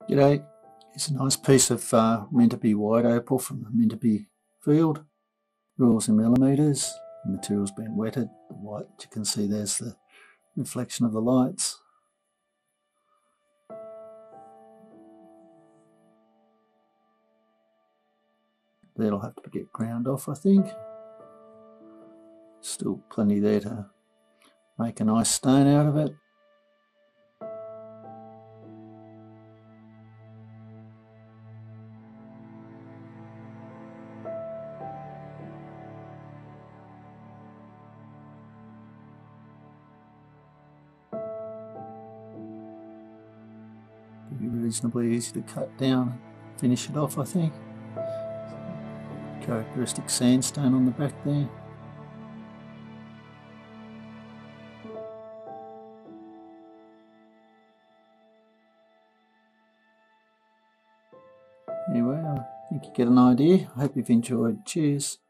G'day, here's a nice piece of Mintabie white opal from the Mintabie field. Rules in millimetres, the material's been wetted. The white, you can see there's the reflection of the lights. That'll have to get ground off, I think. Still plenty there to make a nice stone out of it. Be reasonably easy to cut down and finish it off, I think. Characteristic sandstone on the back there. Anyway, I think you get an idea. I hope you've enjoyed. Cheers.